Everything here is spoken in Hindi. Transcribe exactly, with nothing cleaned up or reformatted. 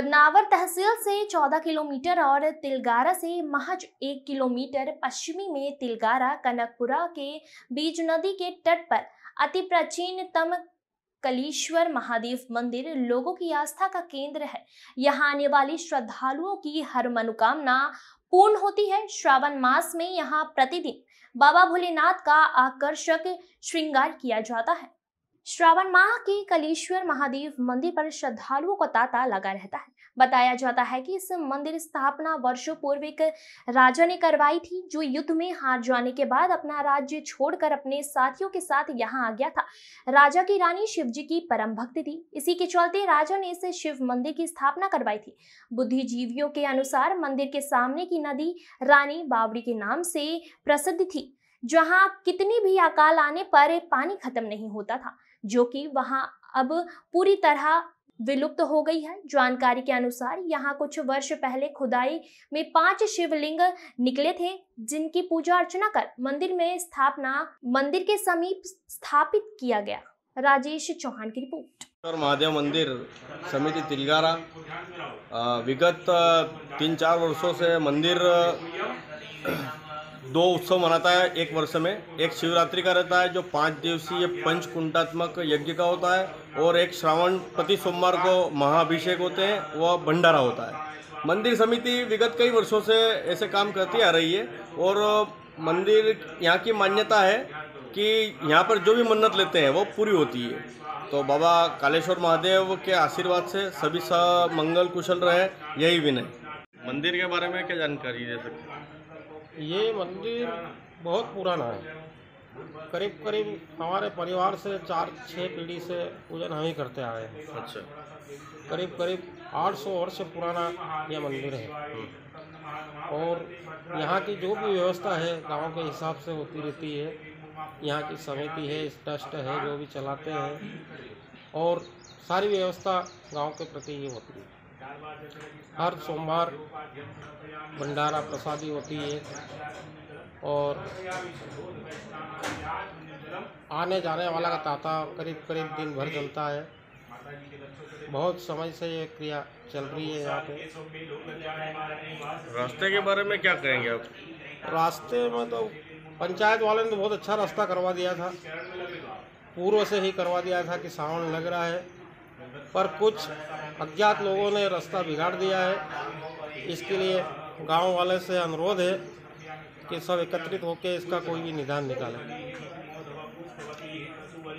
बदनावर तहसील से चौदह किलोमीटर और तिलगारा से महज एक किलोमीटर पश्चिमी में तिलगारा कनकपुरा के बीच नदी के तट पर अति प्राचीनतम कलेश्वर महादेव मंदिर लोगों की आस्था का केंद्र है। यहाँ आने वाली श्रद्धालुओं की हर मनोकामना पूर्ण होती है। श्रावण मास में यहाँ प्रतिदिन बाबा भोलेनाथ का आकर्षक श्रृंगार किया जाता है। श्रावण माह के कलेश्वर महादेव मंदिर पर श्रद्धालुओं का तांता लगा रहता है। बताया जाता है कि इस मंदिर स्थापना वर्षों पूर्व एक राजा ने करवाई थी, जो युद्ध में हार जाने के बाद अपना राज्य छोड़कर अपने साथियों के साथ यहाँ आ गया था। राजा की रानी शिव जी की परम भक्त थी, इसी के चलते राजा ने इस शिव मंदिर की स्थापना करवाई थी। बुद्धिजीवियों के अनुसार मंदिर के सामने की नदी रानी बावड़ी के नाम से प्रसिद्ध थी, जहाँ कितनी भी अकाल आने पर पानी खत्म नहीं होता था, जो कि वहां अब पूरी तरह विलुप्त हो गई है। जानकारी के अनुसार यहाँ कुछ वर्ष पहले खुदाई में पांच शिवलिंग निकले थे, जिनकी पूजा अर्चना कर मंदिर में स्थापना मंदिर के समीप स्थापित किया गया। राजेश चौहान की रिपोर्ट। महादेव मंदिर समिति तिलगारा विगत तीन चार वर्षों से मंदिर दो उत्सव मनाता है। एक वर्ष में एक शिवरात्रि का रहता है, जो पाँच दिवसीय पंचकुंडात्मक यज्ञ का होता है, और एक श्रावण प्रति सोमवार को महाअभिषेक होते हैं, वह भंडारा होता है। मंदिर समिति विगत कई वर्षों से ऐसे काम करती आ रही है, और मंदिर यहाँ की मान्यता है कि यहाँ पर जो भी मन्नत लेते हैं वो पूरी होती है। तो बाबा कालेश्वर महादेव के आशीर्वाद से सभी सब मंगल कुशल रहे, यही विनय। मंदिर के बारे में क्या जानकारी दे सकते हैं? ये मंदिर बहुत पुराना है। करीब करीब हमारे परिवार से चार छः पीढ़ी से पूजन हम ही करते आए हैं। अच्छा। करीब करीब आठ सौ वर्ष पुराना यह मंदिर है, और यहाँ की जो भी व्यवस्था है गांव के हिसाब से होती रहती है। यहाँ की समिति है, ट्रस्ट है, जो भी चलाते हैं, और सारी व्यवस्था गांव के प्रति ही होती है। हर सोमवार भंडारा प्रसादी होती है, और आने जाने वाला का तांता करीब करीब दिन भर चलता है। बहुत समय से ये क्रिया चल रही है यहाँ पे। रास्ते के बारे में क्या कहेंगे आप? रास्ते में तो पंचायत वाले ने तो बहुत अच्छा रास्ता करवा दिया था, पूर्व से ही करवा दिया था कि सावन लग रहा है, पर कुछ अज्ञात लोगों ने रास्ता बिगाड़ दिया है। इसके लिए गांव वाले से अनुरोध है कि सब एकत्रित होकर इसका कोई भी निदान निकालें।